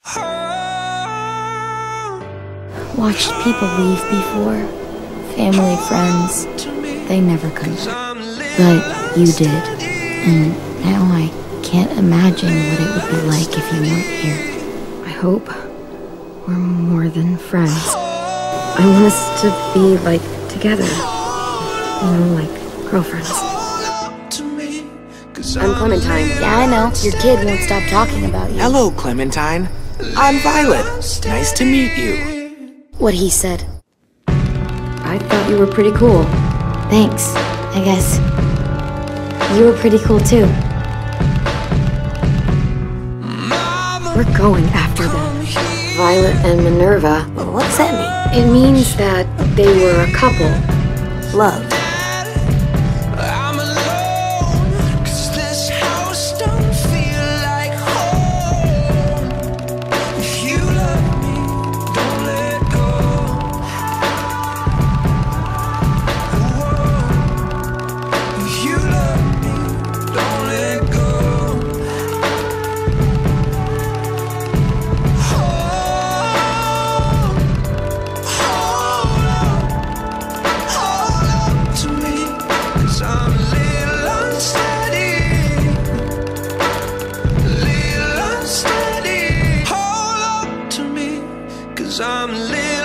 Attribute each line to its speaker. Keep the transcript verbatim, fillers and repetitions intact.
Speaker 1: Watched people leave before. Family, friends. They never come back. But you did. And now I can't imagine what it would be like if you weren't here. I hope we're more than friends. I want us to be, like, together. You know, like girlfriends. I'm Clementine. Yeah, I know. Your kid won't stop talking about you.
Speaker 2: Hello, Clementine. I'm Violet. Nice to meet you.
Speaker 1: What he said. I thought you were pretty cool. Thanks, I guess. You were pretty cool, too. We're going after them. Violet and Minerva. What's that mean? It means that they were a couple. Love.
Speaker 3: I'm a little unsteady, little unsteady. Hold up to me, 'cause I'm a little